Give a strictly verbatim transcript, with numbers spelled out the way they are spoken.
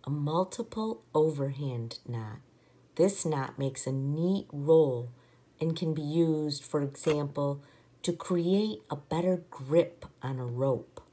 a multiple overhand knot. This knot makes a neat roll and can be used, for example, to create a better grip on a rope.